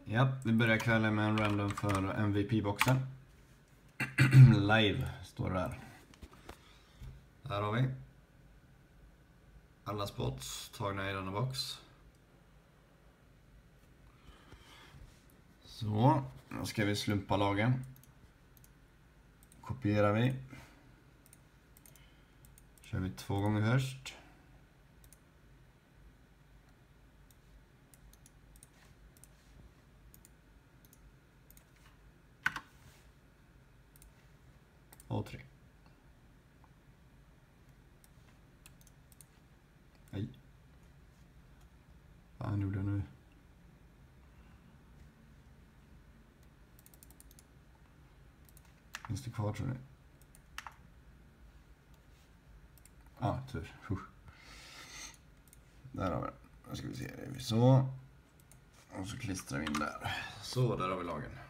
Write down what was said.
Ja, vi börjar kvällen med en random för MVP-boxen. Live står det där. Här har vi alla spots tagna i denna box. Så, nu ska vi slumpa lagen. Kopierar vi. Kör vi 2 gånger först. Och 3. Nej. Vad han gjorde nu? Finns det kvar, tror ni? Ja, tur. Där har vi den. Nu ska vi se. Det är så. Och så klistrar vi in där. Så, där har vi lagen.